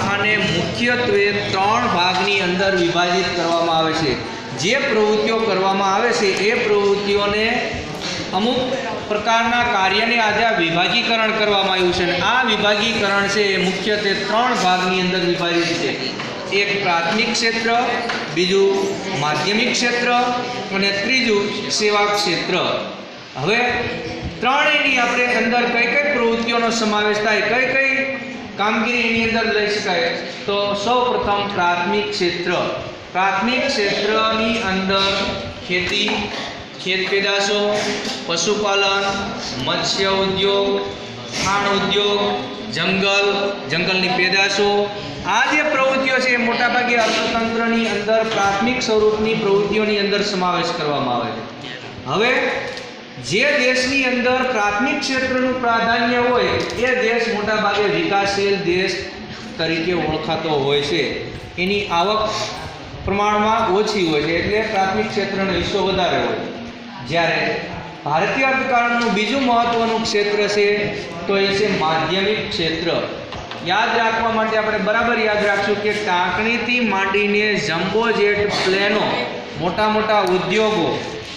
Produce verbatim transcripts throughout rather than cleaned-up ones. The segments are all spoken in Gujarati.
આને મુખ્યત્વે ત્રણ ભાગની અંદર વિભાજિત કરવામાં આવે છે। જે પ્રવૃત્તિઓ કરવામાં આવે છે એ પ્રવૃત્તિઓને અમુક પ્રકારના કાર્યને આધારે વિભાગીકરણ કરવામાં આવ્યું છે, અને આ વિભાગીકરણ છે એ મુખ્યત્વે ત્રણ ભાગની અંદર વિભાજિત છે। એક પ્રાથમિક ક્ષેત્ર, બીજું માધ્યમિક ક્ષેત્ર અને ત્રીજું સેવા ક્ષેત્ર। હવે ત્રણેયની આપણે અંદર કઈ કઈ પ્રવૃત્તિઓનો સમાવેશ થાય, કઈ કઈ કામગીરી એની અંદર લઈ શકાય, તો સૌ પ્રથમ પ્રાથમિક ક્ષેત્ર। પ્રાથમિક ક્ષેત્રની અંદર ખેતી, ખેત પેદાશો, પશુપાલન, મત્સ્ય ઉદ્યોગ, ખાણ ઉદ્યોગ, જંગલ, જંગલની પેદાશો, આ જે પ્રવૃત્તિઓ છે એ મોટાભાગે અર્થતંત્રની અંદર પ્રાથમિક સ્વરૂપની પ્રવૃત્તિઓની અંદર સમાવેશ કરવામાં આવે છે। હવે જે દેશની અંદર પ્રાથમિક ક્ષેત્રનું પ્રાધાન્ય હોય એ દેશ મોટાભાગે વિકાસશીલ દેશ તરીકે ઓળખાતો હોય છે। એની આવક પ્રમાણમાં ઓછી હોય છે, એટલે પ્રાથમિક ક્ષેત્રનો હિસ્સો વધારે હોય। જ્યારે ભારતીય અર્થકારણનું બીજું મહત્વનું ક્ષેત્ર છે તો એ છે માધ્યમિક ક્ષેત્ર। યાદ રાખવા માટે આપણે બરાબર યાદ રાખશું કે ટાંકણીથી માંડીને જમ્બો જેટ પ્લેનો, મોટા મોટા ઉદ્યોગો,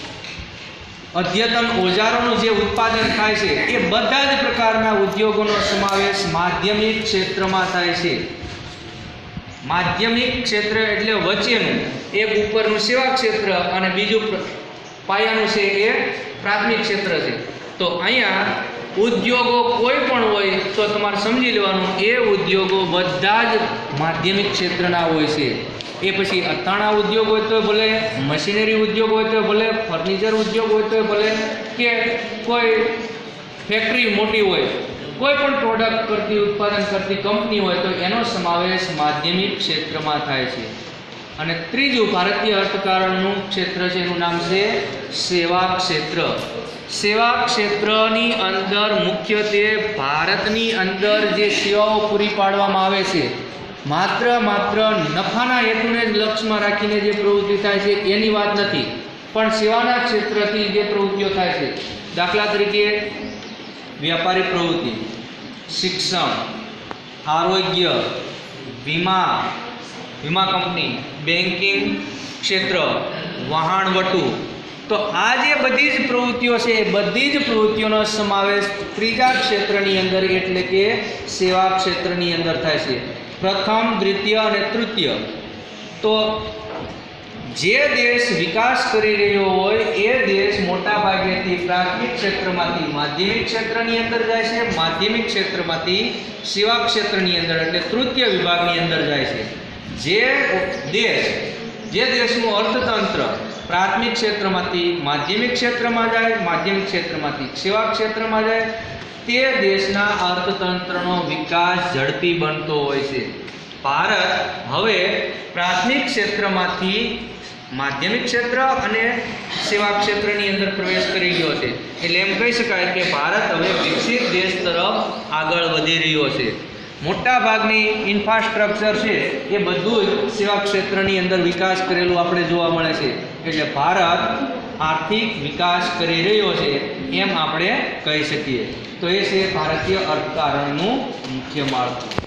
અદ્યતન ઓજારોનું જે ઉત્પાદન થાય છે એ બધા જ પ્રકારના ઉદ્યોગોનો સમાવેશ માધ્યમિક ક્ષેત્રમાં થાય છે। માધ્યમિક ક્ષેત્ર એટલે વચ્ચેનું, એક ઉપરનું સેવા ક્ષેત્ર અને બીજું પાયાનું છે એ પ્રાથમિક ક્ષેત્ર છે। તો અહીંયા ઉદ્યોગો કોઈ પણ હોય તો તમારે સમજી લેવાનું એ ઉદ્યોગો બધા જ માધ્યમિક ક્ષેત્રના હોય છે। એ પછી અથાણા ઉદ્યોગ હોય તો ભલે, મશીનરી ઉદ્યોગ હોય તો ભલે, ફર્નિચર ઉદ્યોગ હોય તો ભલે, કે કોઈ ફેક્ટરી મોટી હોય, કોઈ પણ પ્રોડક્ટ કરતી, ઉત્પાદન કરતી કંપની હોય તો એનો સમાવેશ માધ્યમિક ક્ષેત્રમાં થાય છે। અને ત્રીજું ભારતીય અર્થકારણનું ક્ષેત્ર છે એનું નામ છે સેવા ક્ષેત્ર। સેવા ક્ષેત્રની અંદર મુખ્યત્વે ભારતની અંદર જે સેવાઓ પૂરી પાડવામાં આવે છે, માત્ર માત્ર નફાના હેતુને જ લક્ષ્યમાં રાખીને જે પ્રવૃત્તિ થાય છે એની વાત નથી, પણ સેવાના ક્ષેત્રથી જે પ્રવૃત્તિઓ થાય છે, દાખલા તરીકે વ્યાપારી પ્રવૃત્તિ, શિક્ષણ, આરોગ્ય, વીમા, વીમા કંપની, બેન્કિંગ ક્ષેત્ર, વહાણવટુ, તો આ જે બધી જ પ્રવૃત્તિઓ છે એ બધી જ પ્રવૃત્તિઓનો સમાવેશ ત્રીજા ક્ષેત્રની અંદર એટલે કે સેવા ક્ષેત્રની અંદર થાય છે। પ્રથમ, દ્વિતીય અને તૃતીય। તો જે દેશ વિકાસ કરી રહ્યો હોય એ દેશ મોટા ભાગેથી પ્રાથમિક ક્ષેત્રમાંથી માધ્યમિક ક્ષેત્રની અંદર જાય છે, માધ્યમિક ક્ષેત્રમાંથી સેવા ક્ષેત્રની અંદર એટલે તૃતીય વિભાગની અંદર જાય છે। જે દેશ જે દેશનું અર્થતંત્ર પ્રાથમિક ક્ષેત્રમાંથી માધ્યમિક ક્ષેત્રમાં જાય, માધ્યમિક ક્ષેત્રમાંથી સેવા ક્ષેત્રમાં જાય, તે દેશના અર્થતંત્રનો વિકાસ ઝડપી બનતો હોય છે। ભારત હવે પ્રાથમિક ક્ષેત્રમાંથી માધ્યમિક ક્ષેત્ર અને સેવા ક્ષેત્રની અંદર પ્રવેશ કરી ગયો છે, એટલે એમ કહી શકાય કે ભારત હવે વિકસિત દેશ તરફ આગળ વધી રહ્યો છે। મોટા ભાગની ઇન્ફ્રાસ્ટ્રક્ચર છે એ બધું જ સેવા ક્ષેત્રની અંદર વિકાસ કરેલું આપણે જોવા મળે છે, એટલે ભારત આર્થિક વિકાસ કરી રહ્યો છે એમ આપણે કહી શકીએ। તો એ છે ભારતીય અર્થકારણનું મુખ્ય માળખું।